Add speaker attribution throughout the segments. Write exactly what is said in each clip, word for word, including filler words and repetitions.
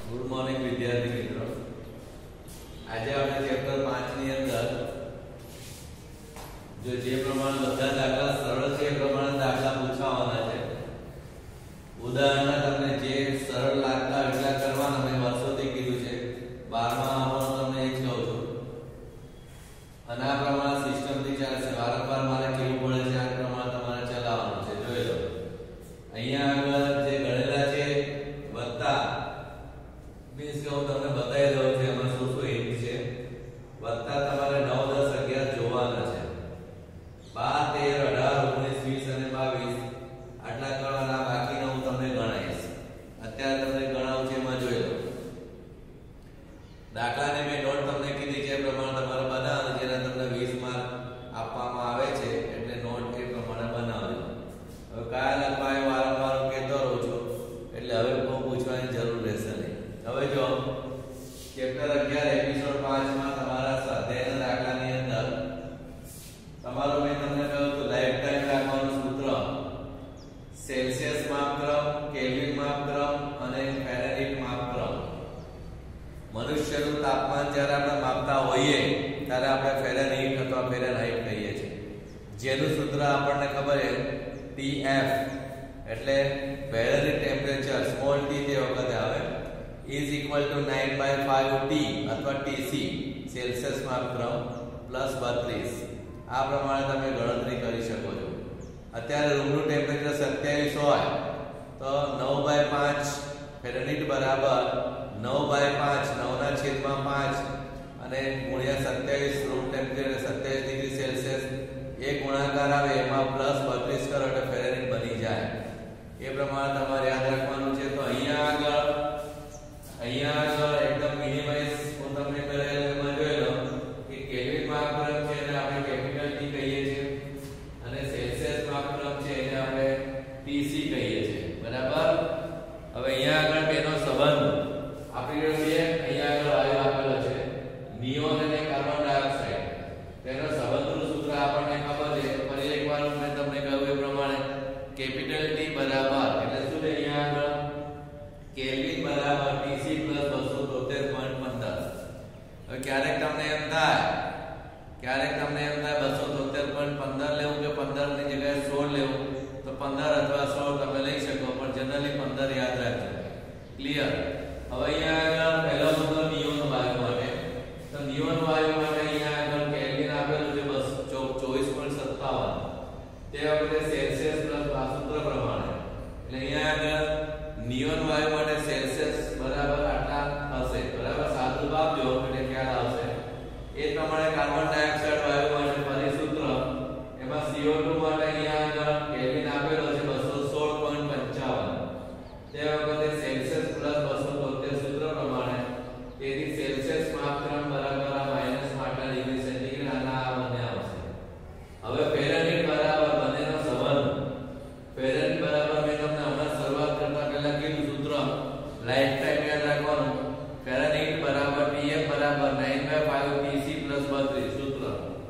Speaker 1: Good morning વિદ્યાર્થી મિત્રો. આજે આપણે ચેપ્ટર પાંચ ની અંદર જો જે પ્રમાણે બધા દાખલા સરળ છે એ પ્રમાણે દાખલા પૂછાવાના છે. ઉદાહરણ તમને જે સરળ લાગતા એટલા કરવાના મેં વર્ષોથી કીધું છે. બારમા આવવાનું તમને એ જ કહું છું અને આ પ્રમાણે સિસ્ટમથી ચાલશે. વારંવાર મારે કેવું પડે છે આ પ્રમાણે તમારે ચલાવવાનું છે. જોઈ લો અહીંયા આગળ જે ગણેલા છે વત્તા મીન્સ કે હું તમને બતાવી દઉં છું એમાં શું શું હિન્ટ છે. વત્તા તમારે નવ દસ અગિયાર જોવાના છે. બાર તેર અઢાર ઓગણીસ વીસ અને બાવીસ આટલા કરવાના. બાકીના હું તમને ગણાવીશ. અત્યારે તમને ગણાવું છે એમાં જોઈ લો. દાખલાને મેં નોટ તમને કીધી છે એ પ્રમાણે તમારે બનાવવાનું. જેના તમને વીસ માર્ક આપવામાં આવે છે એટલે નોટ એ પ્રમાણે બનાવજો. હવે કયા લખવા એ વારંવાર કહેતો રહું છું એટલે હવે બહુ પૂછવાની જરૂર રહેશે નહીં. હવે જો ચેપ્ટર અગિયાર એપિસોડ પાંચ માં તમારા સ્વાધ્યાયના દાખલાની અંદર તમારું મેં તમને કહ્યું હતું લાઈફ ટાઈમ રાખવાનું સૂત્ર સેલ્સિયસ માપક્રમ, કેલ્વિન માપક્રમ અને ફેરનહીટ માપક્રમ. મનુષ્યનું તાપમાન જ્યારે આપણે માપતા હોઈએ ત્યારે આપણે ફેરનહીટ અથવા ફેરનહાઇટ કહીએ છીએ. જેનું સૂત્ર આપણને ખબર છે ટી એફ એટલે ફેરનહીટ ટેમ્પરેચર સ્મોલ ટી તે વખતે આવે is equal to nine by five T અથવા T C સેલ્સિયસ માપક્રમ પ્લસ બત્રીસ. આ પ્રમાણે તમે ગણતરી કરી શકો છો. અત્યારે રૂમનું ટેમ્પરેચર સત્યાવીસ હોય તો નવ બાય પાંચ ફેરનહીટ બરાબર નવ બાય પાંચ નવ ના છેદમાં પાંચ અને ગુણ્યા સત્યાવીસ રૂમ ટેમ્પરેચર સત્યાવીસ ડિગ્રી સેલ્સિયસ એ ગુણાકાર આવે એમાં પ્લસ બત્રીસ કરો એટલે ફેરનહીટ બની જાય. એ પ્રમાણે તમારે યાદ રાખવાનું છે. તો અહીંયા આગળ અહીંયા આગળ એકદમ મિનિમાઇઝ હું તમને કરેલું એમાં જોઈ લો કે કેલ્વિન માપક્રમ છે એને આપણે કેપિટલ ટી કહીએ છીએ અને સેલ્સિયસ માપક્રમ છે એને આપણે ટીસી કહીએ છીએ. બરાબર. હવે અહીંયા આગળ બેનો સંબંધ આપણી જોડે અહીંયા આગળ વાયુ આપેલો છે નિયોન અને કાર્બન ડાયોક્સાઇડ. તેનો સંબંધનું સૂત્ર આપણને ખબર છે. ફરી એકવાર મેં તમને કહ્યું એ પ્રમાણે કેપિટલ ટી બરાબર એટલે શું છે અહીંયા આગળ કેલ્વિન બરાબર ટીસી પ્લસ બસો તોતેર પોઈન્ટ પંદર. હવે ક્યારેક તમને એમ થાય ક્યારેક તમને એમ થાય બસો તોતેર પોઈન્ટ પંદર લેવું કે પંદર ની જગ્યાએ સોળ લેવું તો પંદર અથવા સોળ તમે લઈ શકો પણ જનરલી પંદર યાદ રાખજો. ક્લિયર. હવે અહીંયા આગળ પહેલો મુદ્દો નિયોન વાયુ માટે. તો નિયોન વાયુ માટે અહીંયા આગળ કેલ્વિન આપેલું છે બસ ચોવીસ પોઈન્ટ સત્તાવન. તે વખતે સેલ્સિયસ પ્લસ આ સૂત્ર પ્રમાણે એટલે અહીંયા આગળ નિયોન વાયુ માટે સેલ્સિયસ બરાબર આટલા હશે. બરાબર. સાદું આપજો એટલે ખ્યાલ આવશે. એ પ્રમાણે કાર્બન ડાયોક્સાઇડ વાયુ માટે ફરી સૂત્ર એમાં સી ઓ ટુ માટે અહીંયા આગળ કેલ્વિન આપેલો છે બસો સોળ પોઈન્ટ પંચાવન. તે વખતે સેલ્સિયસ પ્લસ બસો તોતેર સૂત્ર પ્રમાણે તેથી સેલ્સિયસ માપક્રમ બરાબર આ માઈનસ આટલા ડિગ્રી સેન્ટીગ્રેડ આના આ બંને આવશે. હવે ફેરનહીટ બરાબર બંનેનો સંબંધ. ફેરનહીટ બરાબર મેં તમને હમણાં શરૂઆત કરતા પહેલા કીધું સૂત્ર લાઈફ ટાઈમ યાદ રાખવાનું. ફેરનહીટ બરાબર ટીએફ બરાબર nine by five T C plus બત્રીસ સૂત્ર.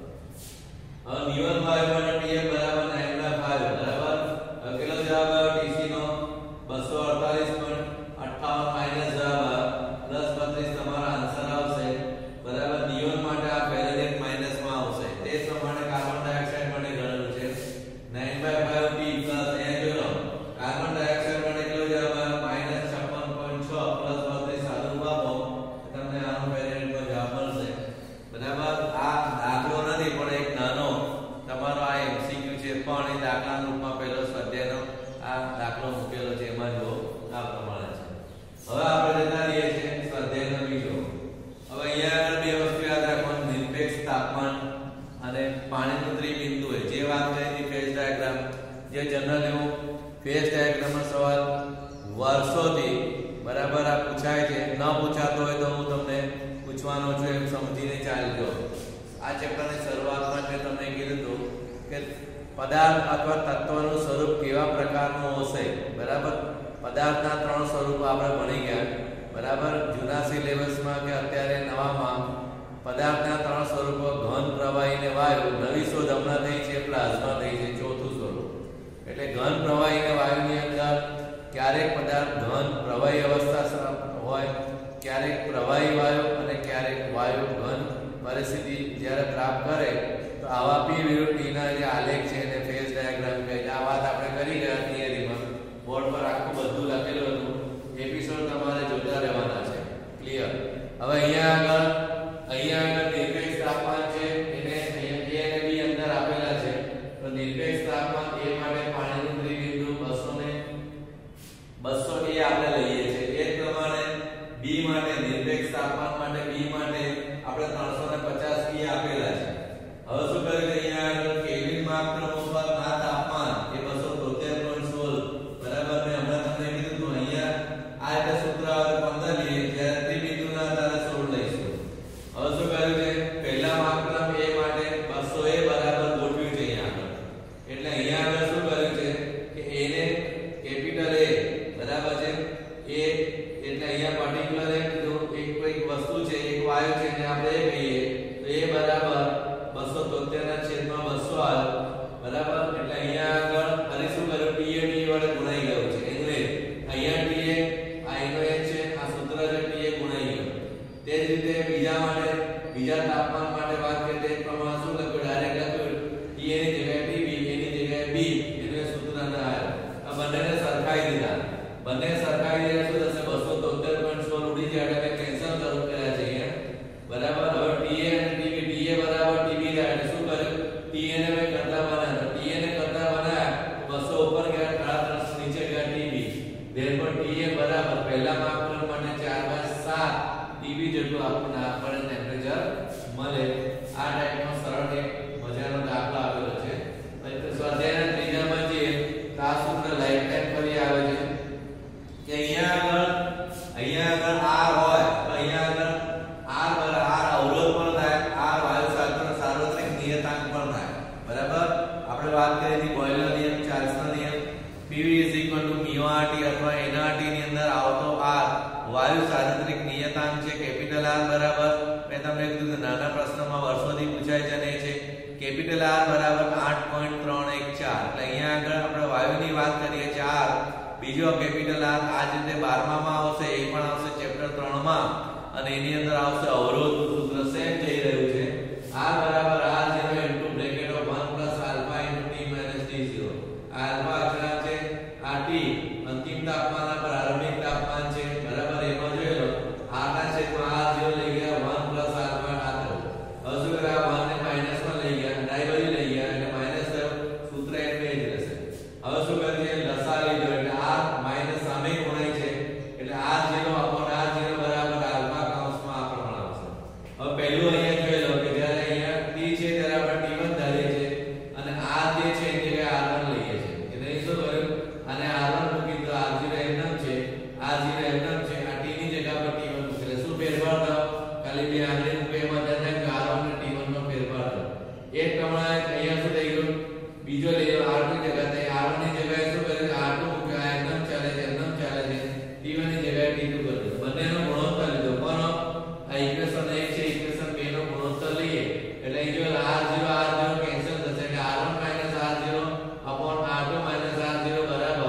Speaker 1: હવે નિયોન વાયુ માટે ટીએફ બરાબર nine by five બરાબર. હવે કેટલો જવાબ આવ્યો ટીસી નો બસો અડતાલીસ પોઈન્ટ અઠ્ઠાવન માઈનસ જવાબ પ્લસ બત્રીસ તમારો આન્સર આવશે. બરાબર. નિયોન માટે આ ફેરનહીટ માઈનસ માં આવશે. તે જ પ્રમાણે કાર્બન ડાયોક્સાઇડ માટે ગણેલું છે nine by five T plus અહીંયા જોઈ લો કાર્બન ડાયોક્સાઇડ માટે કેટલો જવાબ આવ્યો માઈનસ છપ્પન પોઈન્ટ છ પ્લસ બત્રીસ સાદું આપો તમને આનો ફેરનહીટનો જવાબ મળશે. બરાબર. આ દાખલો નથી પણ એક નાનો તમારો આ એમસીક્યુ છે પણ એ દાખલાના રૂપમાં પહેલો સ્વાધ્યાયનો આ દાખલો મૂકેલો છે એમાં જો આ પ્રમાણે છે. હવે આપણે જતા રહીએ છીએ સ્વાધ્યાયનો બીજો. હવે અહીંયા આગળ બે વસ્તુ યાદ રાખવાની નિરપેક્ષ તાપમાન અને પાણીનું ત્રિબિંદુ હોય જે વાત કરી હતી ફેઝ ડાયાગ્રામ જે જનરલ એવું ફેઝ ડાયાગ્રામનો સવાલ વર્ષોથી બરાબર આ પૂછાય છે. ન પૂછાતો હોય તો હું તમને પૂછવાનો છું એમ સમજીને ચાલજો. આ ચેપ્ટરની શરૂઆતમાં મેં તમને કીધું હતું કે પદાર્થ અથવા તત્વનું સ્વરૂપ કેવા પ્રકારનું હશે. બરાબર. પદાર્થના ત્રણ સ્વરૂપો આપણે ભણી ગયા. બરાબર. જૂના સિલેબસમાં કે અત્યારે નવામાં પદાર્થના ત્રણ સ્વરૂપો ઘન, પ્રવાહી અને વાયુ. નવી શોધ હમણાં થઈ છે પ્લાઝ્મા થઈ છે ચોથું સ્વરૂપ. એટલે ઘન, પ્રવાહી અને વાયુની અંદર ક્યારેક પદાર્થ ઘન પ્રવાહી અવસ્થા હોય, ક્યારેક પ્રવાહી વાયુ અને ક્યારેક વાયુ ઘન પરિસ્થિતિ જ્યારે પ્રાપ્ત કરે તો આવા P વિરુદ્ધ T ના જે આલેખ છે એને ફેઝ ડાયાગ્રામ કહે છે. આ વાત આપણે કરી ગયા થિયરીમાં, બોર્ડ પર આખું બધું લખેલું હતું. એપિસોડ તમારે જોતા રહેવાના છે. ક્લિયર? હવે અહીંયા આગળ અહીંયા આગળ નિરપેક્ષ તાપમાન છે, એને અહીંયા A અને B અંદર આપેલા છે. તો નિરપેક્ષ તાપમાન A માટે પાણીનું ત્રિબિંદુ બસો ને બસો એ આપણે લઈએ છીએ. એ જ પ્રમાણે B માટે નિરપેક્ષ તાપમાન માટે B માટે આપણે ત્રણસો ને પચાસ P આપેલા છે. હવે શું કર્યું છે અહીંયા આગળ કેલ્વિન માપક્રમ ઉપર આ તાપમાન એ બસો તોતેર પોઈન્ટ સોળ બરાબર. મેં હમણાં તમને કીધું તો અહીંયા આ રીતે સૂત્ર આવે પંદર લઈએ, જ્યારે ત્રિબિંદુના આધારે સોળ લઈશું. હવે શું કર્યું છે પહેલા માપક્રમ A માટે બસો એ બરાબર ગોઠવ્યું છે અહીંયા આગળ. એટલે અહીંયા આગળ શું કર્યું છે કે A ને કેપિટલ A બરાબર છે. A એટલે અહીંયા પર્ટિક્યુલર એક જો એક કોઈ વસ્તુ છે, એક વાયુ છે ને આપણે એ કહીએ તો A બરાબર બસો તોતેર ના છેદમાં બસો આવે બરાબર. એટલે અહીંયા આગળ ફરી શું કર્યું T એ T વડે ગુણાઈ ગયું છે. એટલે અહીંયા T એ આ એનો એ છે, આ સૂત્ર છે T એ ગુણાઈ ગયું. તે જ રીતે બીજા માટે બીજા તાપમાન માટે વાત કરીએ તે પ્રમાણે શું લખ્યું ડાયરેક્ટ લખ્યું T a ની જગ્યાએ T b એની જગ્યાએ B એનું સૂત્ર ના આવ્યું. આ બંનેને સરખાઈ દીધા. બંને સરખાઈ દીધા શું થશે બસો તોતેર પોઈન્ટ સોળ ઉડી જાય એટલે કેન્સલ કરવું કર્યા છે અહીંયા બરાબર. હવે T a અને T b T a બરાબર T b થાય એટલે શું કર્યું T a ને મેં કરતા બનાવ્યા. તો T a ને કરતા બનાવ્યા બસો ઉપર ગયા, ત્રણ નીચે ગયા T b. Therefore T a બરાબર પહેલા માપક્રમ માટે ચાર બાય સાત T b જેટલું આપણને આપણને ટેમ્પરેચર મળે. આ ટાઈપનો સરળ એક મજાનો દાખલો આવેલો છે. સ્વાધ્યાયના ત્રીજામાં જે આ સૂત્ર લાઈફ ટાઈમ ફરી આવે છે કે અહીંયા આગળ અહીંયા આગળ R હોય તો અહીંયા આગળ R R અવરોધ પણ થાય, R વાયુ શાસ્ત્રનો સાર્વત્રિક નિયતાંક પણ થાય બરાબર. આપણે વાત કરી હતી બોયલર નિયમ, ચાર્લ્સનો નિયમ. P V mu R T અથવા N R T ની અંદર આવતો R વાયુ સાર્વત્રિક નિયતાંક છે કેપિટલ R બરાબર. મેં તમને કીધું કે નાના પ્રશ્નમાં વર્ષોથી પૂછાય છે ને છે કેપિટલ R બરાબર આઠ પોઈન્ટ ત્રણ એક ચાર. એટલે અહીંયા આગળ આપણે વાયુની વાત કરીએ છીએ R, બીજો કેપિટલ R આ જ રીતે બારમામાં આવશે, એ પણ આવશે ચેપ્ટર ત્રણ માં, અને એની અંદર આવશે અવરોધનું સૂત્ર સેમ જઈ રહ્યું છે R બરાબર R zero into bracket of one plus alpha into T minus T zero. Alpha અચળાંક છે, આ T અંતિમ તાપમાનના પ્રારંભિક તાપમાન છે બરાબર. એમાં જોઈ લો R ના છેદમાં R zero લઈ ગયા one plus alpha આ થયું. હવે શું કરે આ one ને માઈનસ માં લઈ ગયા, ડાઈ બાજુ લઈ ગયા એટલે માઈનસ થયું. સૂત્ર એનું એ જ રહેશે. હવે શું કરીએ લસા લીધો એટલે R માઈનસ સામે ગુણાય છે એટલે R zero upon R zero બરાબર આલ્ફા કૌંસમાં આ પ્રમાણે આવશે. હવે પહેલું અહીંયા જોઈ લો કે જ્યારે અહીંયા T છે ત્યારે આપણે T one ધારીએ છીએ અને R જે છે એની જગ્યાએ R one લઈએ છીએ. એટલે શું કર્યું અને R one મૂકી તો R zero એમનેમ છે, R zero એમનેમ છે, આ T ની જગ્યા પર T one મૂકી. એટલે શું ફેરફાર થયો ખાલી બે આંગળી મૂકે એમાં થાય કે R one અને T one નો ફેરફાર થયો. એ જ પ્રમાણે અહીંયા શું થઈ ગયું બીજો લઈ લો R two ની જગ્યાએ R one ની જગ્યાએ શું કર્યું R two મૂક્યો, આ એકદમ ચાલે છે એકદમ ચાલે છે. T one ની જગ્યાએ T two કર્યું. બંનેનો ગુણોત્તર લીધો પણ આ ઇક્વેશન એક છે ઇક્વેશન બે નો ગુણોત્તર લઈએ એટલે અહીં જો R zero R zero cancel થશે એટલે R one minus R zero upon R two minus R zero બરાબર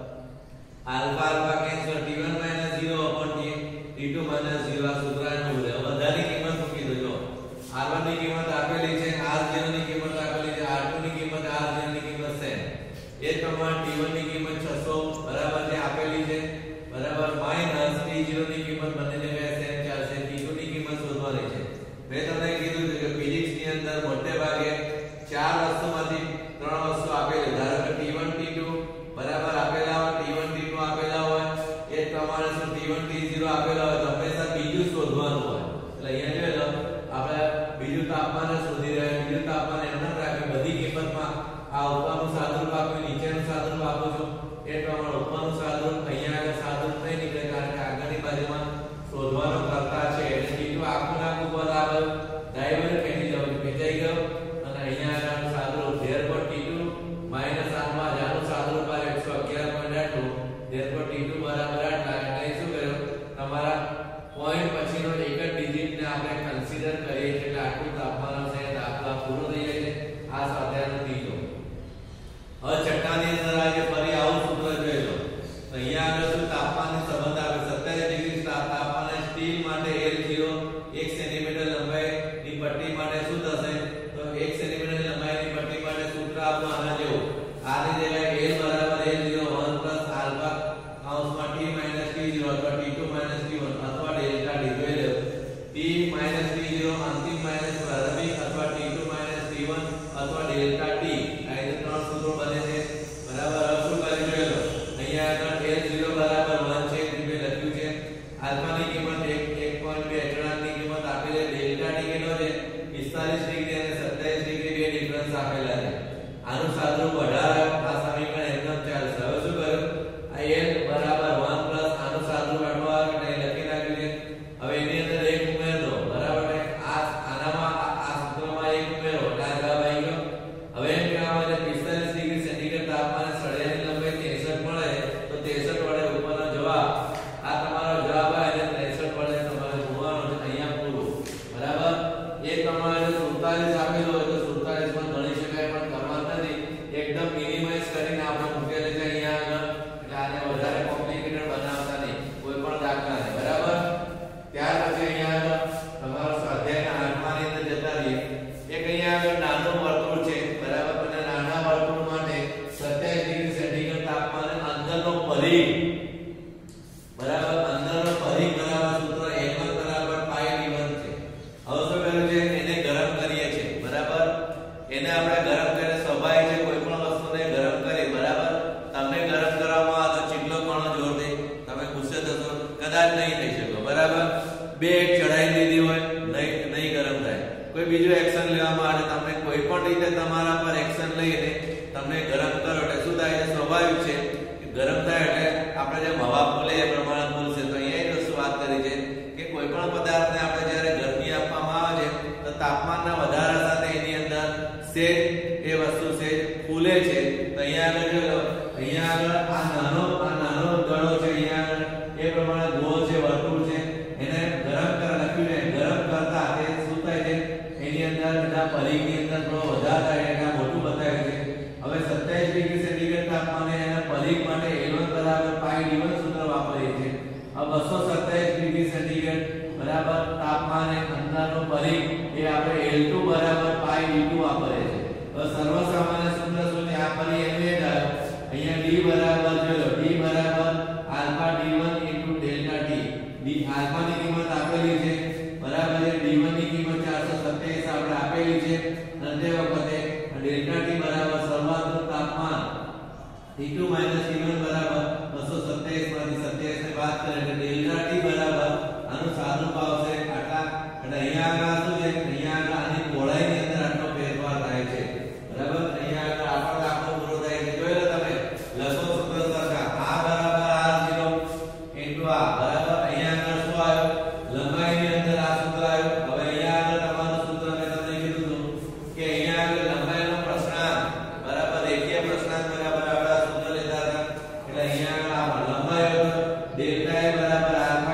Speaker 1: alpha alpha cancel T one minus zero upon T two minus zero. આ સૂત્રનું મૂલ્ય બધાની કિંમત મૂકી દો. જો R one ની કિંમત આપેલી છે, R zero ની કિંમત આપેલી છે, R two ની કિંમત R zero ની કિંમત છે. એ જ પ્રમાણે T one ની કિંમત છસો બરાબર જે આપેલી છે બરાબર માઈનસ T zero ની કિંમત બંને જગ્યાએ સેમ ચાલશે. T two ની કિંમત શોધવાની છે. મેં તમને કીધું કે ફિઝિક્સ ની અંદર મોટે ભાગે ચાર વસ્તુમાંથી ત્રણ વસ્તુ આપેલી. ધારો કે T one T two બરાબર આપેલા હોય, T one T two આપેલા હોય, એ જ પ્રમાણે શું T one T zero આપેલા હોય તો હંમેશા બીજું શોધવાનું હોય. એટલે અહીંયા જોઈ લો આપણે બીજું તાપમાન શોધી રહ્યા, બીજું તાપમાન એમ ન રાખે બધી કિંમતમાં આ ઉપરનું સાદુરૂપ આપ્યું, નીચેનું સાદુરૂપ આપું છું. એ પ્રમાણે ઉપરનું સાદુરૂપ અહીંયા આગળ સાદુરૂપ નહીં નીકળે કારણ કે આગળની બાજુમાં શોધવાનો કરતા છે. એટલે T two આખું નાખું બરાબર ડાયવર ખેંચી જવું ખેંચાઈ ગયો અને અહીંયા આગળ સાદુરૂપ therefore T two minus alpha જાનું સાદુરૂપ આવે એકસો અગિયાર પોઈન્ટ આઠ. ધેરફોર T two બરાબર આટલા. એટલે શું કર્યું તમારા પોઈન્ટ પછીનો એક જ ડિજિટ ને આપણે કન્સિડર કરીએ છીએ એટલે આટલું તાપમાન હશે. દાખલા પૂરો થઈ જાય છે. આ સ્વાધ્યાયનો ત્રીજો. હવે છઠ્ઠાની અંદર આજે ફરી આવું સૂત્ર જોઈ લો. તો અહીંયા આગળ શું તાપમાનનો સંબંધ આવે સત્યાવીસ ડિગ્રી તાપમાન આલ્ફાની કિંમત એક પોઈન્ટ બે, અચળાંકની કિંમત આપેલી ડેલ્ટા ટી કેટલો છે પિસ્તાલીસ ડિગ્રી અને સત્યાવીસ ડિગ્રી બે ડિફરન્સ આપેલા છે. આનું સાદુરૂપ અઢાર આ સમીકરણ એકદમ ચાલશે. હવે શું કર્યું આ n બરાબર એક પ્લસ આનું સાદુરૂપ આટલું આવે એટલે અહીં લખી નાખ્યું છે. હવે એની અંદર એક ઉમેર દો બરાબર ને આ આનામાં આ સૂત્રમાં એક ઉમેરો એટલે આ જવાબ આવી ગયો. હવે એમ કહેવામાં આવે છે પિસ્તાલીસ ડિગ્રી સેન્ટીગ્રેડ તાપમાને સળિયાની લંબાઈ ત્રેસઠ મળે તો ત્રેસઠ વડે ઉપરનો જવાબ આ તમારો જવાબ આવે એટલે ત્રેસઠ વડે તમારે ગુણવાનો છે અહીંયા પૂરું બરાબર. એ તમારે સુડતાલીસ આપેલો હોય તો સુડતાલીસ પણ ગણી શકાય પણ કરવાનું નથી. એકદમ મિનિમાઇઝ કરીને આપણે મૂકેલું છે અહીંયા આગળ એટલે આને વધારે કોમ્પ્લિકેટેડ બનાવતા નહીં કોઈ પણ દાખલાને બરાબર. ત્યાર પછી અહીંયા આગળ તમારો સ્વાધ્યાયના આઠમાની અંદર જતા રહીએ. એક અહીંયા આગળ નાનું વર્તુળ છે બરાબર અને નાના વર્તુળ માટે સત્યાવીસ ડિગ્રી સેન્ટીગ્રેડ તાપમાને અંદરનો પરિઘ બરાબર અંદરનો પરિઘ બરાબર સૂત્ર m one બરાબર પાઈ d one છે. હવે શું કર્યું છે એને ગરમ કરીએ છે બરાબર. એને આપણે ગરમ કરીએ સ્વાભાવિક છે કોઈ પણ વસ્તુને ગરમ કરી બરાબર. તમને ગરમ કરવામાં આવે તો ચીટલો ઘણો જોર દે તમે ગુસ્સે થશો કદાચ નહીં થઈ શકો બરાબર. બે એક ચડાઈ દીધી હોય નહીં નહીં ગરમ થાય. કોઈ બીજું એક્શન લેવામાં આવે તમને કોઈ પણ રીતે તમારા પર એક્શન લઈને તમને ગરમ કરો એટલે શું થાય છે સ્વાભાવિક છે ગરમ થાય એટલે આપણે જે હવા ફૂલે એ પ્રમાણે ફૂલશે. તો અહીંયા એક વસ્તુ વાત કરી છે કે કોઈ પણ પદાર્થને આપણે જ્યારે ગરમી આપવામાં આવે છે તો તાપમાનના વધારા સાથે એની અંદર સેજ એ વસ્તુ સેજ ફૂલે છે. તો અહીંયા આગળ જો અહીંયા આગળ આ નાનો આ નાનો દડો છે અહીંયા આગળ એ પ્રમાણે ગોળ છે વર્તુળ છે એને ગરમ કર લખ્યું છે. ગરમ કરતા તે શું થાય છે એની અંદર એના પરિઘની અંદર થોડો વધારો થાય એટલે મોટું બતાવ્યું છે. હવે સત્યાવીસ ડિગ્રી સેન્ટીગ્રેડ તાપમાને એના પરિઘ માટે L one બરાબર પાઈ d one સૂત્ર વાપરીએ છીએ. હવે બસો સત્યાવીસ ડિગ્રી સેન્ટીગ્રેડ બરાબર તાપમાને અંદરનો પરિઘ એ આપણે L two બરાબર પાઈ d two વાપરીએ છીએ. હવે સર્વસામાન્ય સૂત્ર શું છે આ પરિઘ એમ એ થાય અહીંયા d બરાબર જો d બરાબર alpha d one * delta t. d આલ્ફાની કિંમત આપેલી છે બરાબર છે d one ની કિંમત ચારસો સત્યાવીસ આપણે આપેલી છે અને તે વખતે ડેલ્ટા t બરાબર સર્વાંતર તાપમાન T two - T one બરાબર બસો સત્યાવીસ માંથી સત્યાવીસ ને બાદ કરીએ એટલે ડેલ્ટા t બરાબર આનું સાદુરૂપ આવશે આટલા. એટલે અહીંયા આગળ શું છે અહીંયા આગળ આની પહોળાઈની અંદર આટલો ફેરફાર થાય છે બરાબર. અહીંયા આગળ આપણો દાખલો પૂરો થાય છે જોઈ લો તમે લખો સૂત્ર સરખા આ બરાબર r zero * આ બરાબર. અહીંયા આગળ શું આવ્યો લંબાઈની અંદર આ સૂત્ર આવ્યું. હવે અહીંયા આગળ તમારું સૂત્ર મેં તમને કીધું હતું કે અહીંયા આગળ લંબાઈનો પ્રશ્નાંક બરાબર રેખીય પ્રશ્નાંક બરાબર આપણે આ સૂત્ર લેતા હતા એટલે અહીંયા આગળ આ લંબાઈ ડેલ્ટા a બરાબર alpha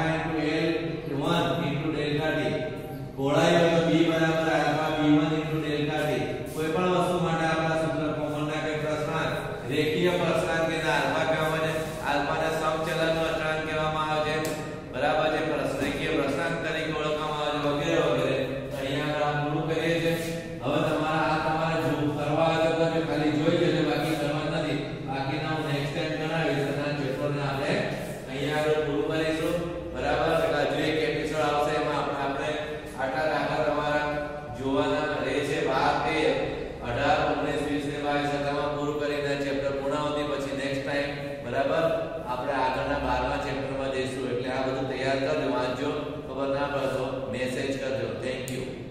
Speaker 1: * L one * delta t. પહોળાઈ હોય b બરાબર alpha b one * delta t. કોઈ પણ વસ્તુ માટે આપણા સૂત્ર કોમન ના કે પ્રશ્નાંક રેખીય પ્રશ્નાંક કે આલ્ફા કહેવામાં આવે છે. આલ્ફાને સમચલનનો અચળાંક કહેવામાં આવે છે બરાબર છે. રેખીય પ્રશ્નાંક તરીકે ઓળખવામાં આવે છે વગેરે વગેરે. તો અહીંયા આગળ આ પૂરું કરીએ છીએ. હવે તમારા આ તમારે જો કરવા આવે તો તમે ખાલી જોઈ લેજો બાકી કરવાનું નથી. બાકીના હું નેક્સ્ટ ટાઈમ કરાવીશ અને આ ચેપ્ટરને આપણે અહીંયા આગળ પૂરું કરીશું બરાબર. એટલે હજુ એક એપિસોડ આવશે એમાં આપણે આપણે આટલા દાખલા તમારા જોવાના રહેશે. બાર તેર અઢાર ઓગણીસ વીસ ને બાવીસ આમાં પૂરું કરીને ચેપ્ટર પૂર્ણાવતી પછી નેક્સ્ટ ટાઈમ બરાબર આપણે આગળના બારમા ચેપ્ટરમાં જઈશું. એટલે આ બધું તૈયાર કરજો વાંચજો ખબર ના પડે તો મેસેજ કરજો. Thank you.